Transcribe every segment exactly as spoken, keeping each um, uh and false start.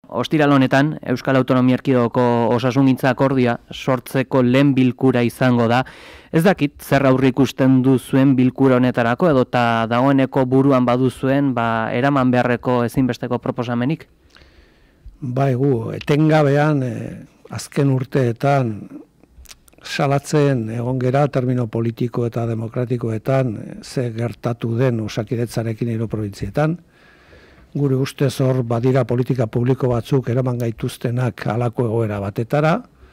ostiral honetan, Euskal Autonomia Erkidegoko osasungintza akordioa sortzeko lehen bilkura izango da. Ez dakit, zer aurre ikusten duzuen bilkura honetarako, edo eta dagoeneko buruan baduzuen, ba, eraman beharreko ezinbesteko proposamenik? Ba, egu, etengabean, eh, azken urteetan, salatzen egon gera termino politiko eta demokratikoetan ze gertatu den Osakidetzarekin hiru probintzietan. Gure ustez hor badira politika publiko batzuk eraman gaituztenak halako egoera batetara.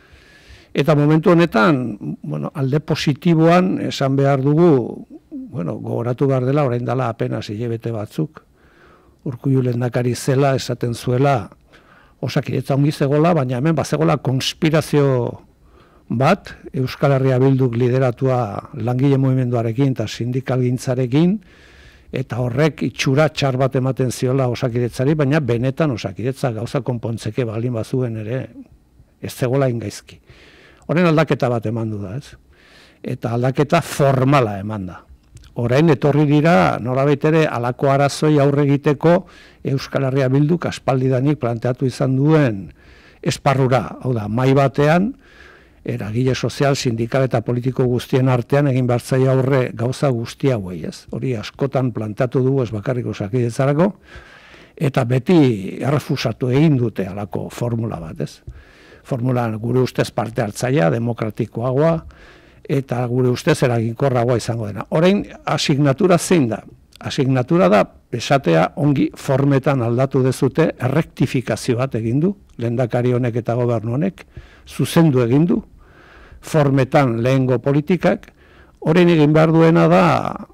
Eta momentu honetan, bueno, alde positiboan esan behar dugu, bueno, gogoratu behar dela orain dela apenas hilabete batzuk. Urkullu lehendakari zela esaten zuela Osakidetza ongi zegola, baina hemen bazegola konspirazio bat, Euskal Herria Bilduk lideratua langile mugimenduarekin eta sindikalgintzarekin, eta horrek itxura txar bat ematen ziola Osakidetzari, baina benetan Osakidetza gauza konpontzeke balin bazuen ere ez zegoela ingaizki. Horren aldaketa bat eman du da, ez? Eta aldaketa formala eman da. Orain etorri dira, norabait ere, halako arazoi aurre egiteko Euskal Herria Bilduk aspaldidanik planteatu izan duen esparrura, hau da, mahai batean, eragile sozial, sindikal eta politiko guztien artean egin bertzaile aurre gauza guzti hauei, ez? Hori askotan planteatu dugu ez bakarrik Osakidetzarako, eta beti errefusatu egin dute halako formula bat, ez? Formula gure ustez parte hartzailea, demokratikoagoa, eta gure ustez eraginkorragoa izango dena. Orain, asignatura zein da? Asignatura da, esatea ongi formetan aldatu dezute, errektifikazio bat egin du, lehendakari honek eta gobernu honek, zuzendu egin du, formetan lehengo politikak, orain egin behar duena da,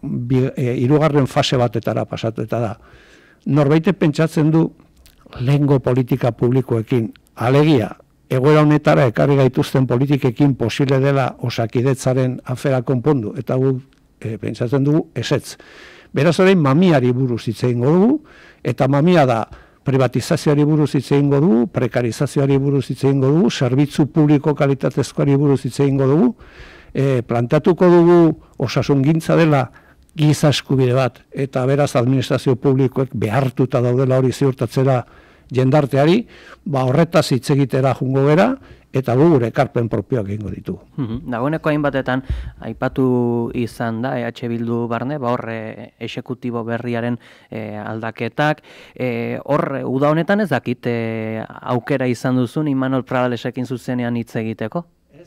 e, hirugarren fase batetara pasatu, eta da, norbaitek pentsatzen du lehengo politika publikoekin, alegia, egoera honetara ekarri gaituzten politikekin posible dela Osakidetzaren afera konpondu, eta gu e, pentsatzen dugu ezetz. Beraz orain mamiari buruz hitz egingo dugu, eta mamia da privatizazioari buruz hitz egingo dugu, prekarizazioari buruz hitz egingo dugu, zerbitzu publiko kalitatezkoari buruz hitz egingo dugu, e, planteatuko dugu osasungintza dela giza eskubide bat, eta beraz administrazio publikoek behartuta daudela hori ziurtatzera jendarteari, ba horretaz hitz egitera jungo gera, eta gure ekarpen propioak egingo ditu. Dagoeneko hainbatetan aipatu izan da E H Bildu barne, ba hor exekutibo berriaren e, aldaketak, e, hor uda honetan ez dakit e, aukera izan duzun Imanol Pradalesekin zuzenean hitz egiteko?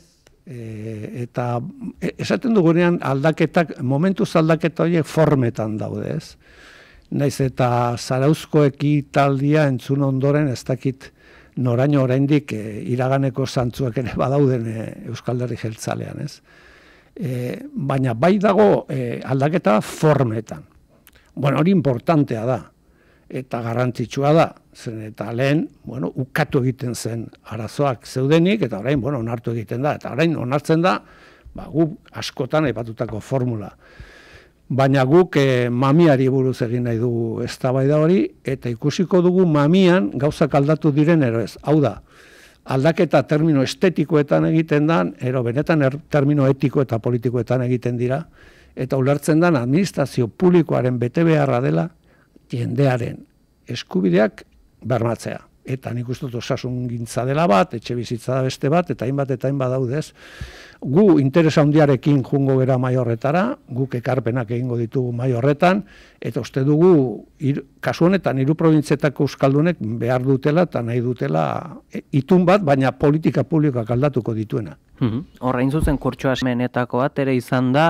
E, eta esaten dugunean aldaketak, momentuz aldaketa horiek formetan daude, ez? Naiz eta Zarauzko ekitaldia entzun ondoren ez dakit noraino oraindik e, iraganeko zantzuak ere badauden e, Euskal Herri jeltzalean, ez? E, baina bai dago e, aldaketa formetan. Bueno, hori importantea da, eta garrantzitsua da, zen eta lehen, bueno, ukatu egiten zen arazoak zeudenik, eta orain, bueno, onartu egiten da, eta orain onartzen da, ba, gu askotan aipatutako formula. Baina guk e, mamiari buruz egin nahi dugu eztabaida hori, eta ikusiko dugu mamian gauzak aldatu diren ero ez. Hau da, aldaketa termino estetikoetan egiten da, ero benetan er, termino etiko eta politikoetan egiten dira, eta ulertzen da administrazio publikoaren bete beharra dela jendearen eskubideak bermatzea. Eta nik uste dut osasungintza dela bat, etxe bizitza da beste bat, eta hainbat eta hainbat daudez. Gu interesa handiarekin jungo gera mai horretara, guk ekarpenak egingo ditugu mai horretan, eta uste dugu, ir, kasu honetan, hiru probintzietako euskaldunek behar dutela eta nahi dutela itun bat, baina politika publikoak aldatuko dituena. Horrein zuzen kurtsoa menetako bat ere izan da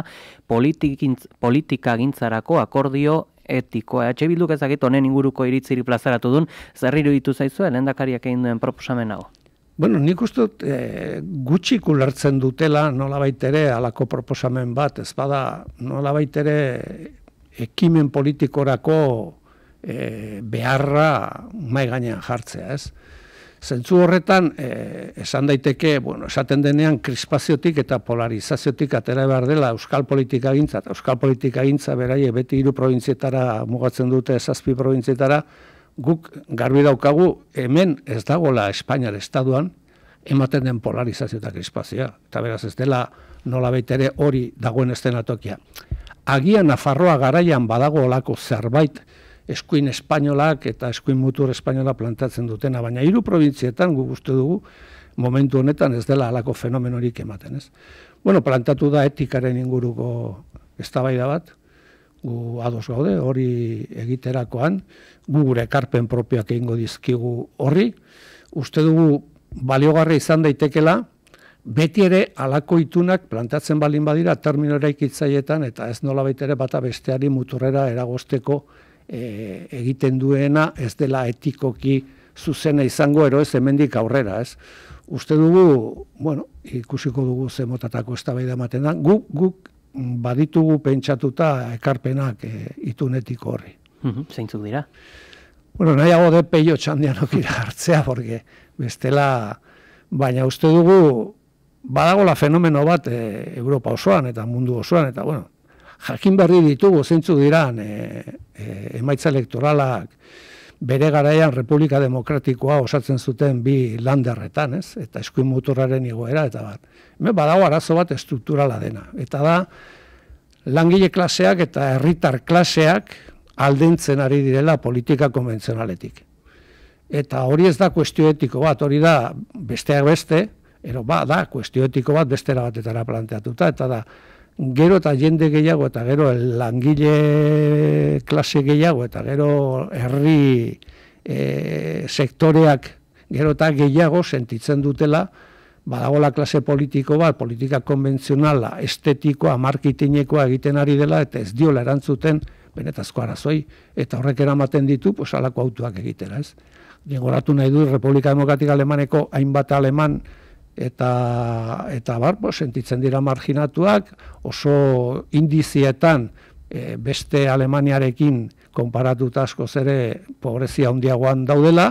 politika gintzarako akordio etikoa. E H Bilduk ezagit honen inguruko iritziri plazaratu duen, zer iruditu zaizue lehendakariak egin duen proposamen hau? Bueno, nik uste dut e, gutxik ulertzen dutela nolabait ere halako proposamen bat, ez bada nolabait ere ekimen politikorako e, beharra mahai gainean jartzea, ez? Zentzu horretan, eh, esan daiteke, bueno, esaten denean krispaziotik eta polarizaziotik atera behar dela euskal politikagintza, eta euskal politikagintza beraie beti hiru probintzietara mugatzen dute, zazpi probintzietara, guk garbi daukagu hemen ez dagoela Espainiar estatuan ematen den polarizazio eta krispazioa, eta beraz ez dela nolabait ere hori dagoen eszenatokia. Agian Nafarroa garaian badago olako zerbait eskuin espainolak eta eskuin mutur espainola plantatzen dutena, baina hiru probintzietan guk uste dugu momentu honetan ez dela halako fenomenorik ematen, ez? Bueno, plantatu da etikaren inguruko eztabaida bat, gu ados gaude, hori egiterakoan, gu gure ekarpen propioak egingo dizkigu horri, uste dugu baliogarri izan daitekela, beti ere halako itunak plantatzen balin badira termino eraikitzaietan eta ez nolabait ere bata besteari muturrera eragosteko e, egiten duena ez dela etikoki zuzena izango ero ez hemendik aurrera, ez? Uste dugu, bueno, ikusiko dugu ze motatako eztabaida ematen da, guk guk baditugu pentsatuta ekarpenak e, itunetiko horri. Uh-huh. Zeintzuk dira? Bueno, nahiago de peio txandianok hartzea, porque bestela, baina uste dugu badagola fenomeno bat e, Europa osoan eta mundu osoan, eta bueno, jakin berri ditugu zeintzuk diran e, e, emaitza elektoralak bere garaian Republika Demokratikoa osatzen zuten bi landerretan, ez? Eta eskuin muturraren igoera, eta bat. Hemen badago arazo bat estrukturala dena. Eta da, langile klaseak eta herritar klaseak aldentzen ari direla politika konbentzionaletik. Eta hori ez da kuestio etiko bat, hori da besteak beste, ero ba, da kuestio etiko bat bestera batetara planteatuta, eta da, gero eta jende gehiago, eta gero langile klase gehiago, eta gero herri e, sektoreak gero eta gehiago sentitzen dutela, badagola klase politiko bat, politika konbentzionala, estetikoa, marketinekoa egiten ari dela, eta ez diola erantzuten benetazko arazoi, eta horrek eramaten ditu, pues, alako autuak egitera, ez? Gogoratu nahi du, Republika Demokratika Alemaneko hainbat aleman, eta eta bar, pues, sentitzen dira marginatuak, oso indizietan e, beste Alemaniarekin konparatuta askoz ere pobrezia handiagoan daudela,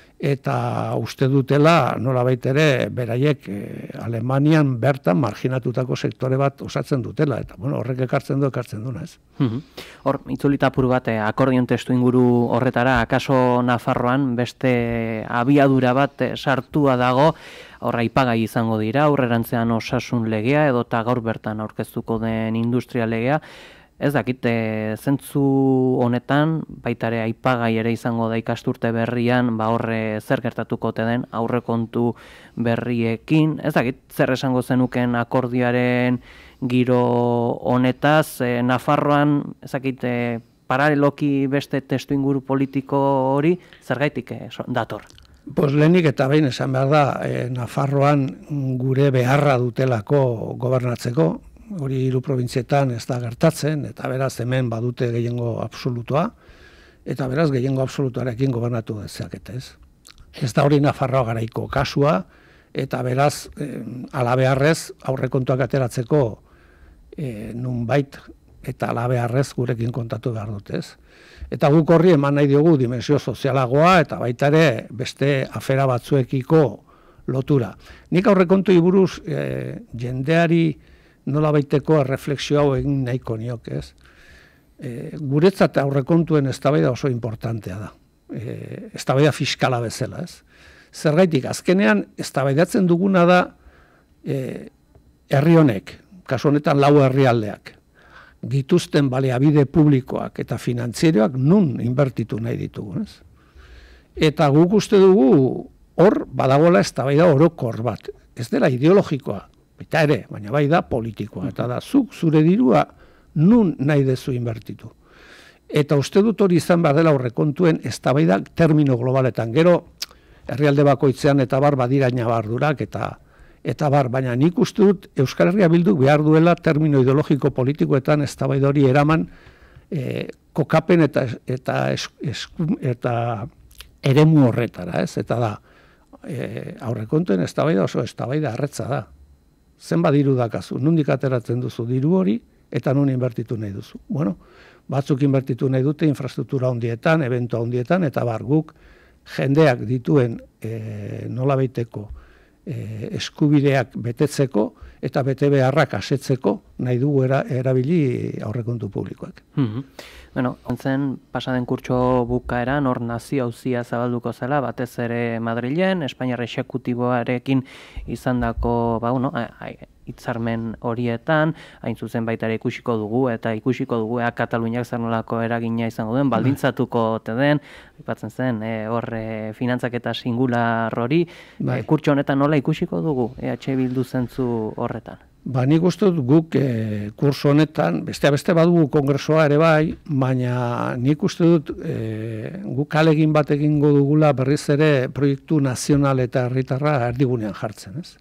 eta uste dutela nolabait ere beraiek e, Alemanian bertan marginatutako sektore bat osatzen dutela, eta bueno, horrek ekartzen du ekartzen duna, ez. Hor, itzulita apur bat, eh, akordion testu inguru horretara, akaso Nafarroan beste abiadura bat eh, sartua dago, horra ipagai izango dira, aurrerantzean osasun legea, edota gaur bertan aurkeztuko den industria legea. Ez dakit, e, zentzu honetan, baitare aipagai ere izango da ikasturte berrian, ba horre zer gertatuko te den aurrekontu berriekin. Ez dakit, zer esango zenuken akordioaren giro honetaz, e, Nafarroan, ez dakit, e, paraleloki beste testu inguru politiko hori, zergaitik e, dator? Pues lehenik eta behin esan behar da, e, Nafarroan gure beharra dutelako gobernatzeko, hori hiru probintzietan ez da gertatzen, eta beraz hemen badute gehiengo absolutoa, eta beraz gehiengo absolutoarekin gobernatu dezakete, ez. Ez da hori Nafarroa garaiko kasua, eta beraz eh, alabeharrez aurrekontuak ateratzeko eh, nunbait eta alabeharrez gurekin kontatu behar dute, ez. Eta guk horri eman nahi diogu dimensio sozialagoa, eta baita ere beste afera batzuekiko lotura. Nik aurrekontu buruz eh, jendeari nola baiteko erreflexio hau egin nahiko niok, ez? E, guretzat aurrekontuen eztabaida oso importantea da. E, eztabaida fiskala bezala, ez? Zergaitik, azkenean eztabaidatzen duguna da e, herri honek, kasu honetan lau herrialdeak, dituzten baliabide publikoak eta finantzieroak nun inbertitu nahi ditugu, ez? Eta guk uste dugu hor badagola eztabaida orokor bat, ez dela ideologikoa, eta ere, baina bai da politikoa, eta da zuk zure dirua nun nahi dezu inbertitu. Eta uste dut hori izan behar dela aurrekontuen eztabaida termino globaletan. Gero, herrialde bakoitzean eta bar badira nabardurak eta eta bar, baina nik uste dut Euskal Herria Bilduk behar duela termino ideologiko politikoetan eztabaida hori eraman e, kokapen eta eta, esku, eta eremu horretara, ez? Eta da, e, aurrekontuen eztabaida oso eztabaida arretza da. Zenbat diru dakazu, nondik ateratzen duzu diru hori, eta non inbertitu nahi duzu. Bueno, batzuk inbertitu nahi dute infrastruktura handietan, eventu handietan, eta bar guk jendeak dituen e, nola baiteko e, eskubideak betetzeko, eta bete beharrak asetzeko nahi dugu era, erabili aurrekontu publikoak. Mm-hmm. Bueno, ontzen pasaden kurtso bukaeran hor nazio auzia zabalduko zela, batez ere Madrilen, Espainiar exekutiboarekin izandako, ba, bueno, hitzarmen horietan, hain zuzen baita ere ikusiko dugu, eta ikusiko dugu ea Kataluniak zer nolako eragina izango duen, baldintzatuko ote den, aipatzen zen, e, hor e, finantzaketa singular hori, e, kurtso honetan nola ikusiko dugu, E H Bildu zentzu horretan? Ba, nik uste dut guk e, kurso honetan, beste beste badugu kongresoa ere bai, baina nik uste dut e, guk alegin bat egingo dugula berriz ere proiektu nazional eta herritarra erdigunean jartzen, ez?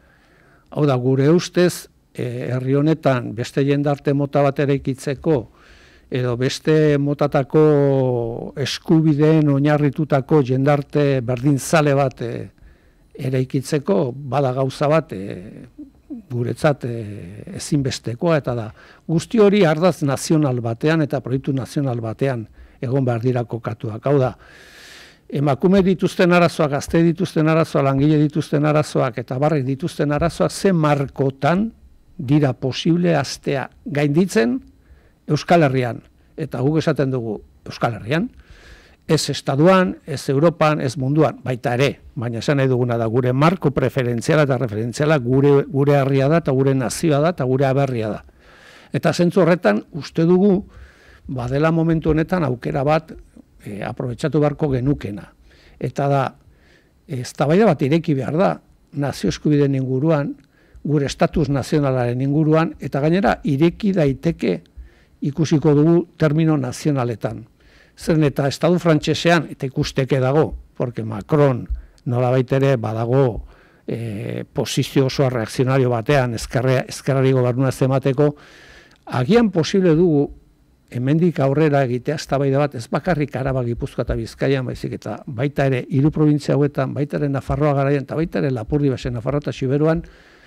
Hau da, gure ustez, e, herri honetan beste jendarte mota bat eraikitzeko, edo beste motatako eskubideen oinarritutako jendarte berdinzale bat e, eraikitzeko, bada gauza bat, e, guretzat e, ezinbestekoa, eta da guzti hori ardaz nazional batean eta proiektu nazional batean egon behar dira kokatuak. Hau da, emakume dituzten arazoak, gazte dituzten arazoak, langile dituzten arazoak eta barrek dituzten arazoak ze markotan dira posible astea gainditzen Euskal Herrian. Eta guk esaten dugu Euskal Herrian, ez Estatuan, ez Europan, ez munduan, baita ere, baina esan nahi duguna da, gure marko preferentziala eta referentziala gure, gure herria da, eta gure nazioa da, eta gure aberria da. Eta zentzu horretan, uste dugu, badela momentu honetan aukera bat e, aprobetxatu beharko genukena. Eta da, eztabaida bat ireki behar da, nazio eskubideen inguruan, gure estatus nazionalaren inguruan, eta gainera ireki daiteke ikusiko dugu termino nazionaletan. Zeren eta Estatu frantsesean, eta ikusteke dago, porque Macron nolabait ere badago e, posizio osoa reakzionario batean, ezkerrari gobernua ez emateko, agian posible dugu hemendik aurrera egitea eztabaida bat ez bakarrik Araba, Gipuzkoa eta Bizkaian, baizik eta baita ere hiru probintzia hauetan, baita ere Nafarroa garaian, eta baita ere Lapurdi Basen, Nafarroa eta Xiberuan,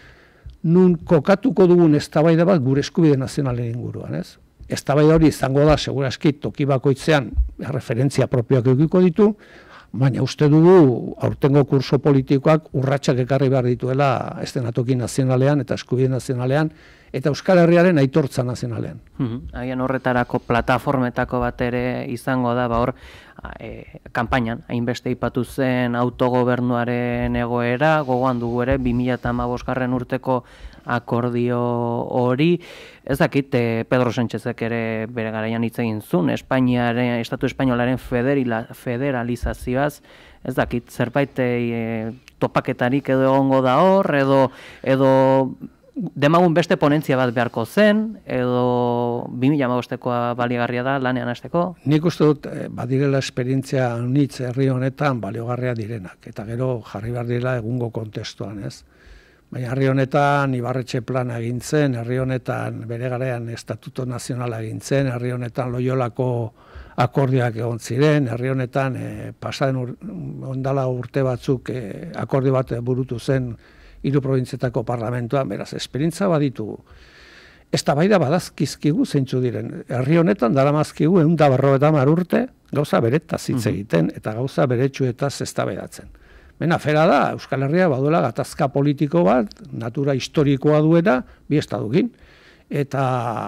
nun kokatuko dugun eztabaida bat gure eskubide nazionalen inguruan, ez? Eztabaida hori izango da, segurazki toki bakoitzean referentzia propioak edukiko ditu, baina uste dugu aurtengo kurso politikoak urratsak ekarri behar dituela estenatoki nazionalean eta eskubide nazionalean eta Euskal Herriaren aitortza nazionalean. Haien horretarako plataformetako bat ere izango da, ba hor, e, kanpainan, hainbeste ipatu zen autogobernuaren egoera, gogoan dugu ere, bi mila hamabosgarren urteko akordio hori, ez dakit eh, Pedro Sánchezek ere bere garaian hitz egin zuen, Espainiaren, Estatu Espainolaren federila, federalizazioaz, ez dakit zerbait e, topaketarik edo egongo da hor, edo, edo demagun beste ponentzia bat beharko zen, edo bi mila hamabostekoa baliagarria da lanean hasteko? Nik uste dut, eh, badirela esperientzia nitz herri honetan baliogarria direnak, eta gero jarri behar direla egungo kontestuan, ez? Baina herri honetan Ibarretxe plana egin zen, herri honetan bere garaian estatuto nazionala egin zen, herri honetan Loiolako akordioak egon ziren, herri honetan e, pasaden ur, ondala urte batzuk e, akordio bat burutu zen hiru probintzietako parlamentuan, beraz, esperientza baditugu. Eztabaida badazkizkigu zeintzu diren. Herri honetan daramazkigu ehun eta berrogeita hamar urte gauza beretaz hitz egiten eta gauza beretsuetaz eztabaidatzen. Bena, fera da, Euskal Herria baduela gatazka politiko bat, natura historikoa duena, bi estadukin. Eta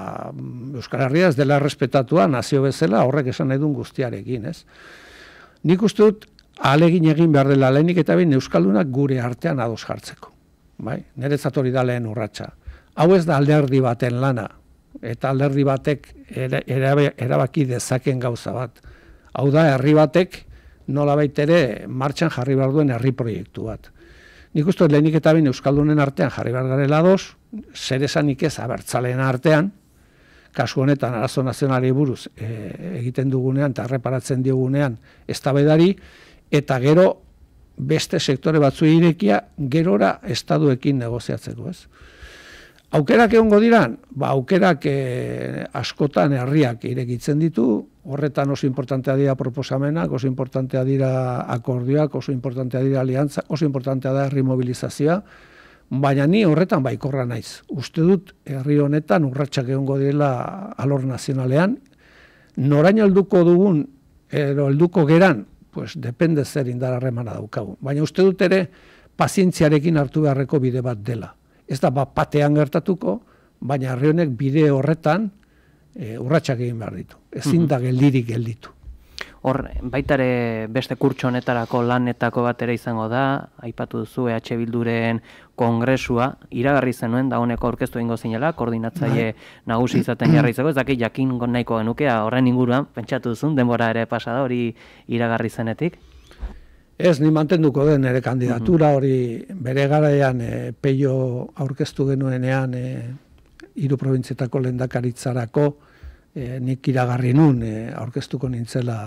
Euskal Herria ez dela errespetatua nazio bezala horrek esan nahi duen guztiarekin, ez? Nik uste dut, ahalegin egin behar dela lehenik eta behin Euskaldunak gure artean ados jartzeko. Bai? Niretzat hori da lehen urratsa. Hau ez da alderdi baten lana, eta alderdi batek erabaki dezaken gauza bat. Hau da, herri batek nolabait ere martxan jarri behar duen herri proiektu bat. Nik uste lehenik eta behin Euskaldunen artean jarri behar garela ados, zer esanik ez abertzaleen artean, kasu honetan arazo nazionali buruz e, egiten dugunean eta erreparatzen diogunean eztabaidari, eta gero beste sektore batzu irekia gerora estaduekin negoziatzeko, ez? Aukerak egongo diran? Ba, aukerak e, askotan herriak irekitzen ditu, horretan oso importantea dira proposamenak, oso importantea dira akordioak, oso importantea dira aliantza, oso importantea da herri mobilizazioa, baina ni horretan baikorra naiz. Uste dut herri honetan urratsak egongo direla alor nazionalean, noraino helduko dugun, edo helduko geran, pues depende zer indar harremana daukagu. Baina uste dut ere pazientziarekin hartu beharreko bide bat dela. Ez da bat batean gertatuko, baina herri honek bide horretan e, urratsak egin behar ditu. Ezin da geldirik gelditu. Hor, baitare beste kurtso honetarako lanetako bat ere izango da, aipatu duzu E H Bilduren kongresua, iragarri zenuen, da honeko aurkeztu egingo zinela, koordinatzaile nagusi izaten jarraitzeko, ez dakit jakin nahiko genukea horren inguruan, pentsatu duzun, denbora ere pasada hori iragarri zenetik? Ez, ni mantenduko den nire kandidatura, hori bere garaian e, peio aurkeztu genuenean e, hiru probintzietako lehendakaritzarako e, nik iragarri nun e, aurkeztuko nintzela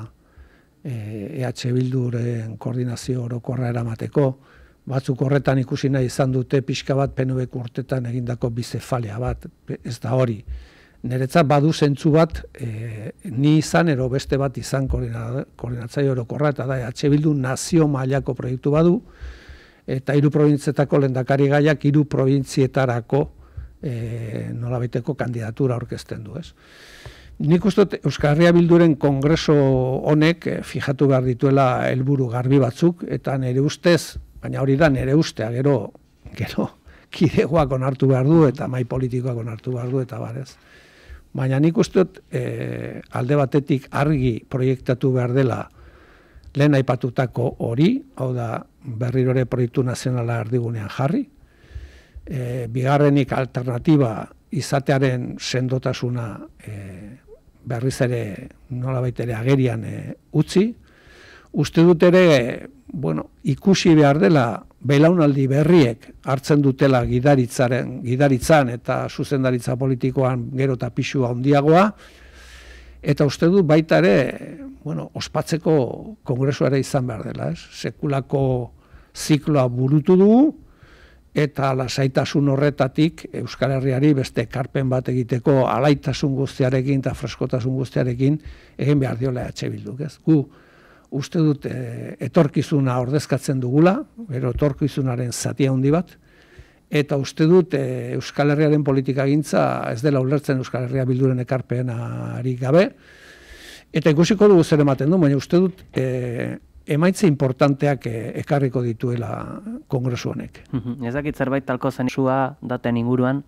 E H Bilduren koordinazio orokorra eramateko, batzuk horretan ikusi nahi izan dute pixka bat P N V urtetan egindako bizefalia bat, ez da hori. Niretzat badu zentzu bat, e, ni izan ero beste bat izan koordinatzaile orokorra, eta da E H Bildu nazio mailako proiektu badu, eta hiru probintzietako lehendakari gaiak hiru probintzietarako e, nolabaiteko kandidatura aurkezten du, ez? Nik uste Euskal Herria Bilduren kongreso honek fijatu behar dituela helburu garbi batzuk, eta nire ustez, baina hori da nire ustea, gero, gero kidegoak onartu behar du, eta mai politikoak onartu behar du, eta barez. Baina nik uste e, alde batetik argi proiektatu behar dela lehen aipatutako hori, hau da berrirore proiektu nazionala erdigunean jarri, e, bigarrenik alternatiba izatearen sendotasuna e, berriz ere nolabait ere agerian e, utzi. Uste dut ere, bueno, ikusi behar dela belaunaldi berriek hartzen dutela gidaritzaren, gidaritzan eta zuzendaritza politikoan gero eta pixua handiagoa, eta uste dut baita ere, bueno, ospatzeko kongresuare izan behar dela, ez? Sekulako zikloa burutu dugu, eta lasaitasun horretatik Euskal Herriari beste ekarpen bat egiteko alaitasun guztiarekin eta freskotasun guztiarekin egin behar diola E H Bilduk, ez? Gu uste dut e, etorkizuna ordezkatzen dugula, bero etorkizunaren zatia handi bat, eta uste dut e, Euskal Herriaren politikagintza ez dela ulertzen Euskal Herria Bilduren ekarpenari gabe, eta ikusiko dugu zer ematen du, baina uste dut e, emaitze importanteak ekarriko dituela kongresu honek. Ez dakit zerbait talko zen sua daten inguruan?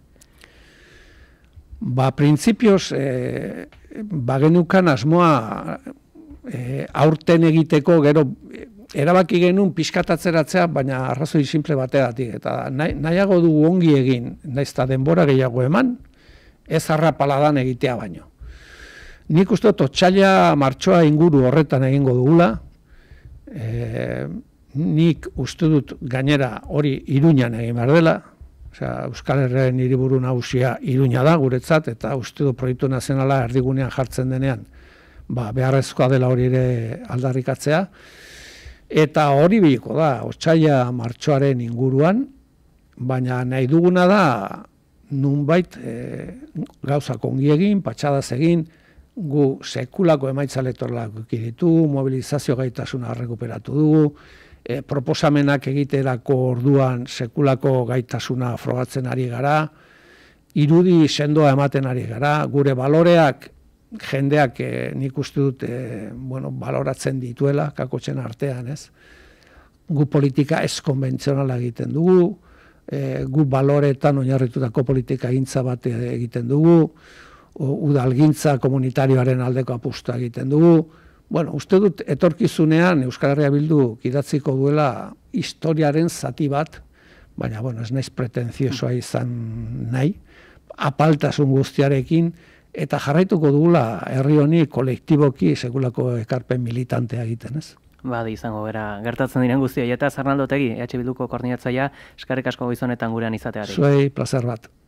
Ba, printzipioz, e, bagenukan asmoa e, aurten egiteko, gero erabaki genuen pixkatatzeratzea, baina arrazoi simple bategatik. Eta nahi, nahiago dugu ongi egin, naizta denbora gehiago eman, ez harrapaladan egitea baino. Nik uste dut otsaila martxoa inguru horretan egingo dugula, E, nik uste dut gainera hori Iruñan egin behar dela, osea, Euskal Herriaren hiriburu nagusia Iruña da guretzat, eta uste dut proiektu nazionala erdigunean jartzen denean, ba, beharrezkoa dela hori ere aldarrikatzea, eta hori biliko da, otsaila martxoaren inguruan, baina nahi duguna da, nunbait e, gauzak ongi egin, patxadaz egin, gu sekulako emaitza elektoralak ditu, mobilizazio gaitasuna rekuperatu dugu, e, proposamenak egiterako orduan sekulako gaitasuna frogatzen ari gara, irudi sendoa ematen ari gara, gure baloreak jendeak e, nik uste dut e, bueno, baloratzen dituela kakotzen artean, ez? Gu politika ez konbentzionala egiten dugu, e, gu baloretan oinarritutako politika gintza bat egiten dugu, udalgintza komunitarioaren aldeko apusta egiten dugu. Bueno, uste dut etorkizunean Euskal Herria Bildu idatziko duela historiaren zati bat, baina bueno, ez naiz pretenziosoa izan nahi, apaltasun guztiarekin, eta jarraituko dugula herri honi kolektiboki sekulako ekarpen militantea egiten, ez? Badi izango bera, gertatzen diren guztia. Eta Arnaldo Otegi, E H Bilduko koordinatzailea, eskerrik asko goizonetan gurean izateari. Zuei, plazer bat.